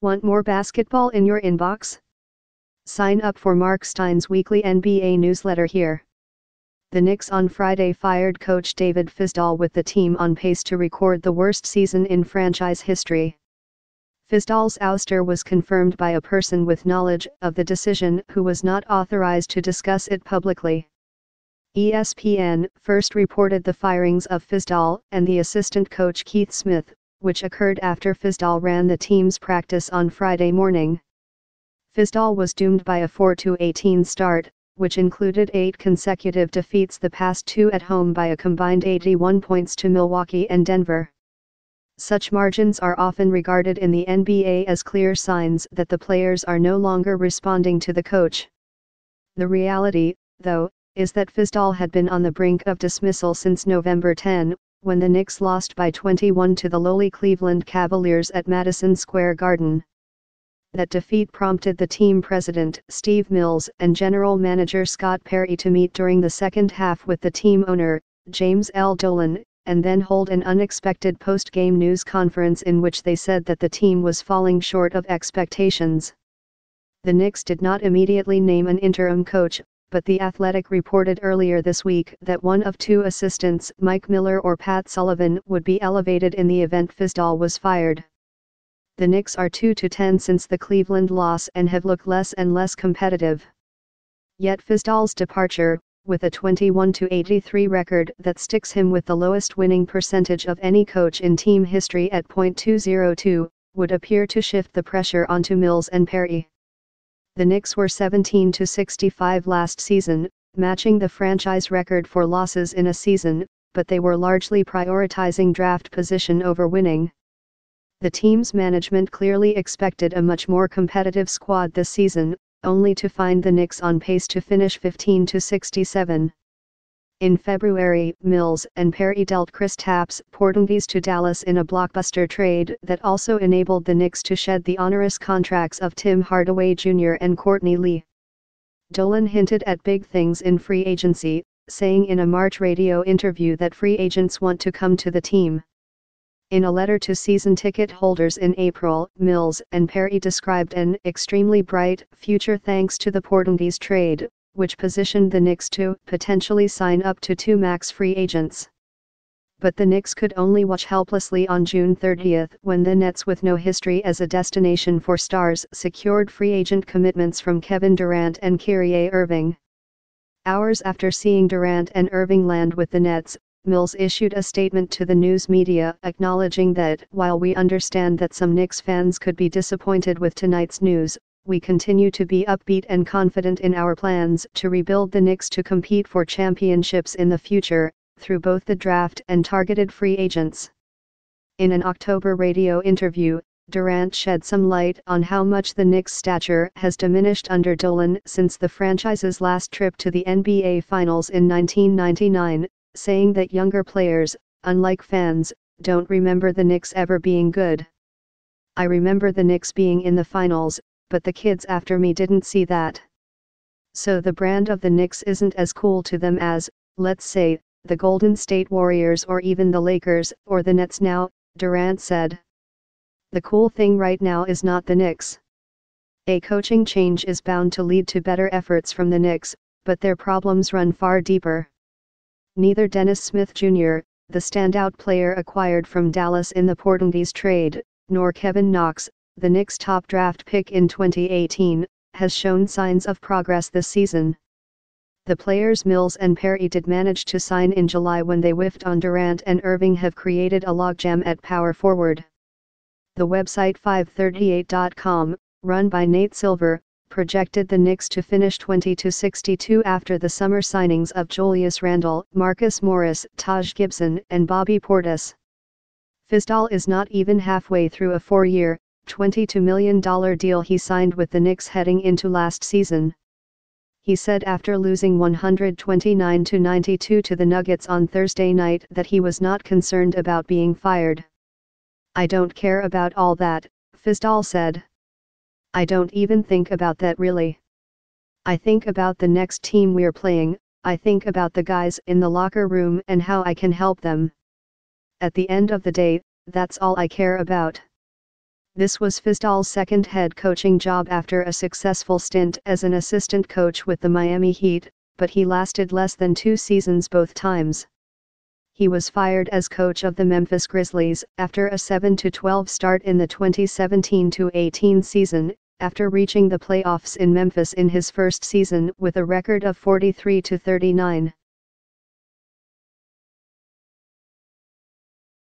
Want more basketball in your inbox? Sign up for Mark Stein's weekly NBA newsletter here. The Knicks on Friday fired coach David Fizdale with the team on pace to record the worst season in franchise history. Fizdale's ouster was confirmed by a person with knowledge of the decision who was not authorized to discuss it publicly. ESPN first reported the firings of Fizdale and the assistant coach Keith Smith, which occurred after Fizdale ran the team's practice on Friday morning. Fizdale was doomed by a 4-18 start, which included 8 consecutive defeats, the past 2 at home by a combined 81 points to Milwaukee and Denver. Such margins are often regarded in the NBA as clear signs that the players are no longer responding to the coach. The reality, though, is that Fizdale had been on the brink of dismissal since November 10, when the Knicks lost by 21 to the lowly Cleveland Cavaliers at Madison Square Garden. That defeat prompted the team president, Steve Mills, and general manager Scott Perry to meet during the second half with the team owner, James L. Dolan, and then hold an unexpected post-game news conference in which they said that the team was falling short of expectations. The Knicks did not immediately name an interim coach, but The Athletic reported earlier this week that one of 2 assistants, Mike Miller or Pat Sullivan, would be elevated in the event Fizdale was fired. The Knicks are 2-10 since the Cleveland loss and have looked less and less competitive. Yet Fizdale's departure, with a 21-83 record that sticks him with the lowest winning percentage of any coach in team history at .202, would appear to shift the pressure onto Mills and Perry. The Knicks were 17-65 last season, matching the franchise record for losses in a season, but they were largely prioritizing draft position over winning. The team's management clearly expected a much more competitive squad this season, only to find the Knicks on pace to finish 15-67. In February, Mills and Perry dealt Kristaps Porzingis to Dallas in a blockbuster trade that also enabled the Knicks to shed the onerous contracts of Tim Hardaway Jr. and Courtney Lee. Dolan hinted at big things in free agency, saying in a March radio interview that free agents want to come to the team. In a letter to season ticket holders in April, Mills and Perry described an extremely bright future thanks to the Porzingis trade, which positioned the Knicks to potentially sign up to 2 max free agents. But the Knicks could only watch helplessly on June 30 when the Nets, with no history as a destination for stars, secured free agent commitments from Kevin Durant and Kyrie Irving. Hours after seeing Durant and Irving land with the Nets, Mills issued a statement to the news media acknowledging that, while we understand that some Knicks fans could be disappointed with tonight's news, we continue to be upbeat and confident in our plans to rebuild the Knicks to compete for championships in the future, through both the draft and targeted free agents. In an October radio interview, Durant shed some light on how much the Knicks' stature has diminished under Dolan since the franchise's last trip to the NBA Finals in 1999, saying that younger players, unlike fans, don't remember the Knicks ever being good. I remember the Knicks being in the finals, but the kids after me didn't see that. So the brand of the Knicks isn't as cool to them as, let's say, the Golden State Warriors or even the Lakers or the Nets now, Durant said. The cool thing right now is not the Knicks. A coaching change is bound to lead to better efforts from the Knicks, but their problems run far deeper. Neither Dennis Smith Jr., the standout player acquired from Dallas in the Porzingis trade, nor Kevin Knox, the Knicks' top draft pick in 2018, has shown signs of progress this season. The players Mills and Perry did manage to sign in July when they whiffed on Durant and Irving have created a logjam at power forward. The website 538.com, run by Nate Silver, projected the Knicks to finish 20-62 after the summer signings of Julius Randle, Marcus Morris, Taj Gibson, and Bobby Portis. Fizdale is not even halfway through a 4-year, $22 million deal he signed with the Knicks heading into last season. He said after losing 129-92 to the Nuggets on Thursday night that he was not concerned about being fired. "I don't care about all that," Fizdale said. "I don't even think about that really. I think about the next team we're playing, I think about the guys in the locker room and how I can help them. At the end of the day, that's all I care about." This was Fizdal's second head coaching job after a successful stint as an assistant coach with the Miami Heat, but he lasted less than 2 seasons both times. He was fired as coach of the Memphis Grizzlies after a 7-12 start in the 2017-18 season, after reaching the playoffs in Memphis in his first season with a record of 43-39.